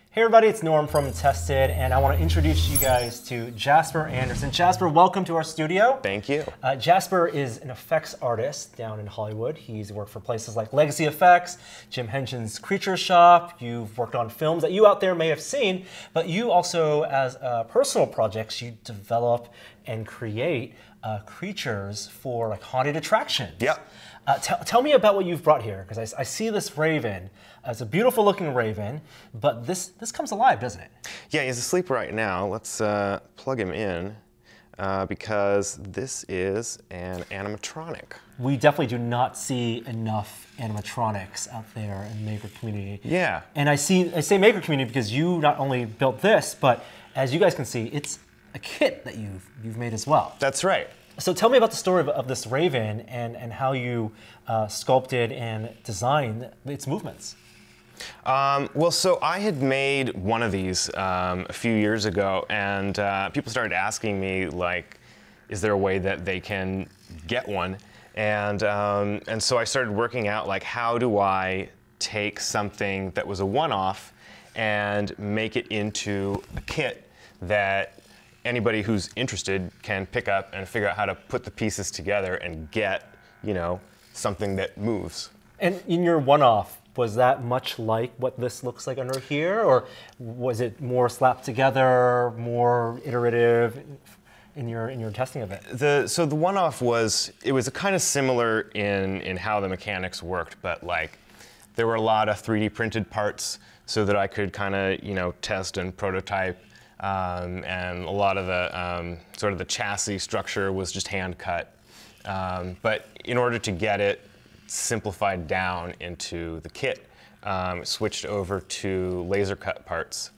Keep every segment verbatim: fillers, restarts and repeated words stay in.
Hey everybody, it's Norm from Tested, and I want to introduce you guys to Jasper Anderson. Jasper, welcome to our studio. Thank you. Uh, Jasper is an effects artist down in Hollywood. He's worked for places like Legacy Effects, Jim Henson's Creature Shop. You've worked on films that you out there may have seen, but you also, as uh, personal projects, you develop and create uh, creatures for like haunted attractions. Yep. Uh, tell me about what you've brought here, because I, I see this raven. Uh, it's a beautiful looking raven, but this, this comes alive, doesn't it? Yeah, he's asleep right now. Let's uh, plug him in, uh, because this is an animatronic. We definitely do not see enough animatronics out there in the maker community. Yeah. And I see I say maker community because you not only built this, but as you guys can see, it's a kit that you've, you've made as well. That's right. So tell me about the story of, of this raven and, and how you uh, sculpted and designed its movements. Um, well, so I had made one of these um, a few years ago, and uh, people started asking me, like, is there a way that they can get one? And, um, and so I started working out, like, how do I take something that was a one-off and make it into a kit that anybody who's interested can pick up and figure out how to put the pieces together and get, you know, something that moves. And in your one-off, was that much like what this looks like under here, or was it more slapped together, more iterative in your in your testing of it? The so the one-off was it was kind of similar in in how the mechanics worked, but like there were a lot of three D printed parts so that I could kind of you know test and prototype. Um, and a lot of the um, sort of the chassis structure was just hand cut. Um, but in order to get it simplified down into the kit, um, it switched over to laser cut parts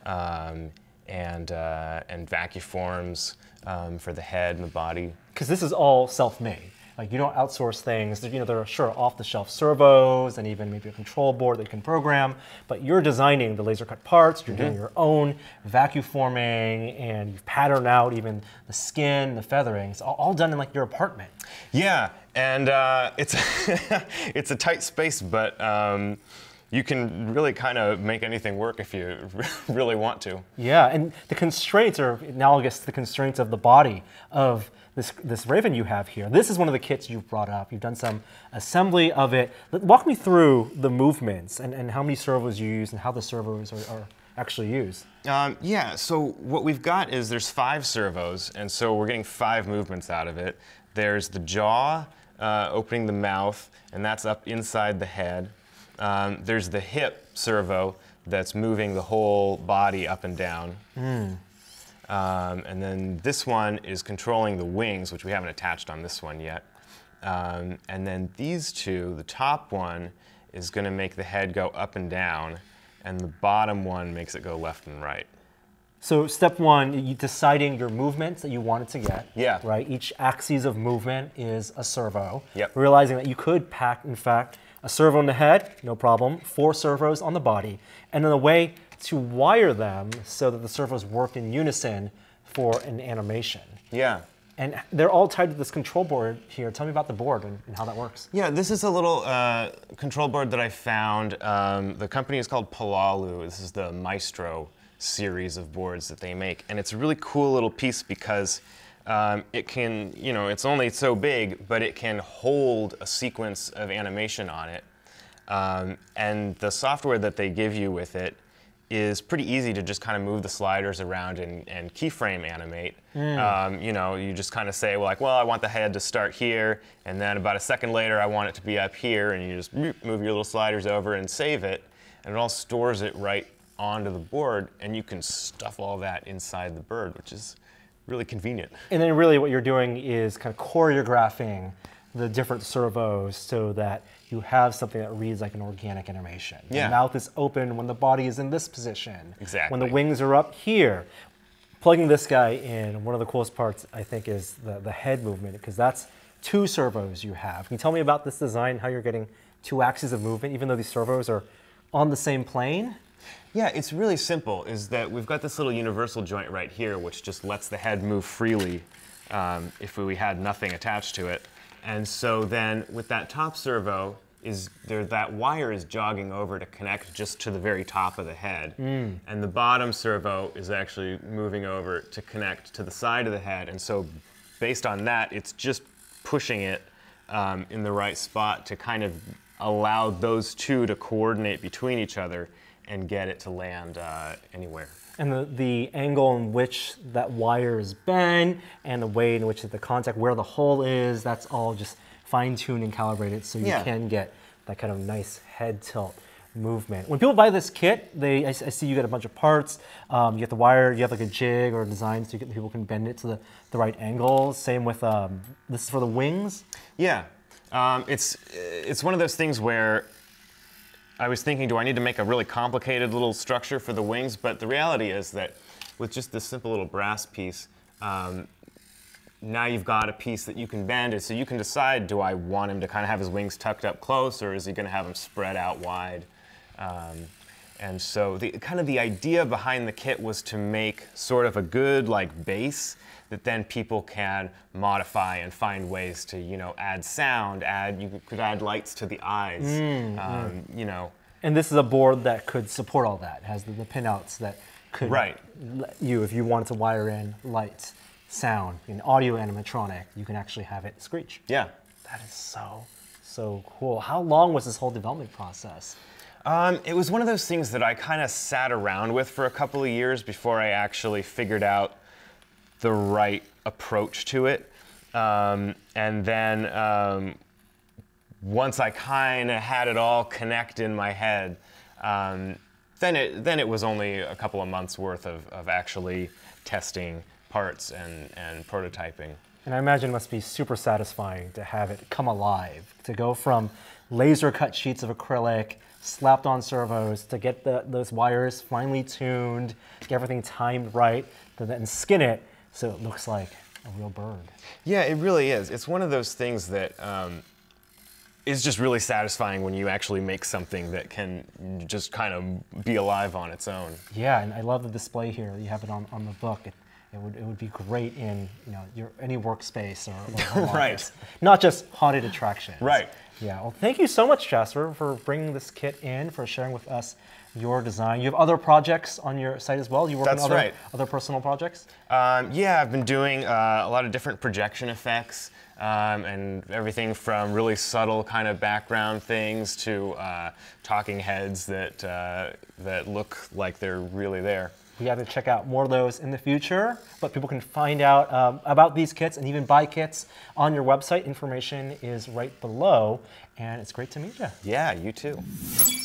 um, and, uh, and vacuforms um, for the head and the body. Because this is all self-made. Like you don't outsource things. You know, there are sure off-the-shelf servos and even maybe a control board that you can program, but you're designing the laser cut parts, you're mm-hmm. doing your own vacuum forming, and you've patterned out even the skin, the feathering. It's all, all done in like your apartment. Yeah, and uh, it's, it's a tight space, but um, you can really kind of make anything work if you really want to. Yeah, and the constraints are analogous to the constraints of the body of This, this raven you have here. This is one of the kits you've brought up. You've done some assembly of it. Walk me through the movements and, and how many servos you use and how the servos are, are actually used. Um, yeah, so what we've got is there's five servos, and so we're getting five movements out of it. There's the jaw, uh, opening the mouth, and that's up inside the head. Um, there's the hip servo that's moving the whole body up and down. Mm. Um, and then this one is controlling the wings, which we haven't attached on this one yet. Um, and then these two, the top one is going to make the head go up and down, and the bottom one makes it go left and right. So step one, you deciding your movements that you wanted to get. Yeah. Right. Each axis of movement is a servo. Yep. Realizing that you could pack, in fact, a servo in the head, no problem. Four servos on the body, and then a way to wire them so that the servos work in unison for an animation. Yeah. And they're all tied to this control board here. Tell me about the board and, and how that works. Yeah, this is a little uh, control board that I found. Um, the company is called Palalu. This is the Maestro series of boards that they make. And it's a really cool little piece because um, it can, you know, it's only so big, but it can hold a sequence of animation on it. Um, and the software that they give you with it is pretty easy to just kind of move the sliders around and, and keyframe animate. Mm. Um, you know, you just kind of say, well, like, well, I want the head to start here, and then about a second later, I want it to be up here, and you just move your little sliders over and save it, and it all stores it right onto the board, and you can stuff all that inside the bird, which is really convenient. And then really what you're doing is kind of choreographing the different servos so that you have something that reads like an organic animation. Yeah. The mouth is open when the body is in this position. Exactly. When the wings are up here. Plugging this guy in, one of the coolest parts, I think, is the, the head movement, because that's two servos you have. Can you tell me about this design, how you're getting two axes of movement, even though these servos are on the same plane? Yeah, it's really simple, is that we've got this little universal joint right here, which just lets the head move freely um, if we had nothing attached to it. And so then with that top servo, is there that wire is jogging over to connect just to the very top of the head. Mm. And the bottom servo is actually moving over to connect to the side of the head. And so based on that, it's just pushing it um, in the right spot to kind of allow those two to coordinate between each other and get it to land uh, anywhere. And the, the angle in which that wire is bent and the way in which the contact, where the hole is, that's all just fine-tuned and calibrated so you Yeah. can get that kind of nice head tilt movement. When people buy this kit, they I, I see you get a bunch of parts. Um, you get the wire, you have like a jig or a design so you get, people can bend it to the, the right angle. Same with, um, this is for the wings? Yeah, um, it's, it's one of those things where I was thinking, do I need to make a really complicated little structure for the wings? But the reality is that with just this simple little brass piece, um, now you've got a piece that you can bend it, so you can decide, do I want him to kind of have his wings tucked up close, or is he going to have them spread out wide? Um, and so the kind of the idea behind the kit was to make sort of a good like base that then people can modify and find ways to, you know, add sound, add, you could add lights to the eyes, Mm, um, mm. you know. And this is a board that could support all that. It has the, the pinouts that could Right. let you, if you wanted to wire in lights, sound, in audio animatronic, you can actually have it screech. Yeah. That is so, so cool. How long was this whole development process? Um, it was one of those things that I kind of sat around with for a couple of years before I actually figured out the right approach to it. Um, and then um, once I kind of had it all connect in my head, um, then it then it was only a couple of months worth of, of actually testing parts and, and prototyping. And I imagine it must be super satisfying to have it come alive, to go from laser cut sheets of acrylic, slapped on servos, to get the, those wires finely tuned, get everything timed right, to then skin it so it looks like a real bird. Yeah, it really is. It's one of those things that um, is just really satisfying when you actually make something that can just kind of be alive on its own. Yeah, and I love the display here. You have it on, on the book. It, it, would, it would be great in you know your any workspace or, or home Right. office. Not just haunted attractions. Right. Yeah, well, thank you so much, Jasper, for bringing this kit in, for sharing with us your design. You have other projects on your site as well? You work That's on other, right. other personal projects? Um, yeah, I've been doing uh, a lot of different projection effects um, and everything from really subtle kind of background things to uh, talking heads that, uh, that look like they're really there. We have to check out more of those in the future, but people can find out um, about these kits and even buy kits on your website. Information is right below, and it's great to meet you. Yeah, you too.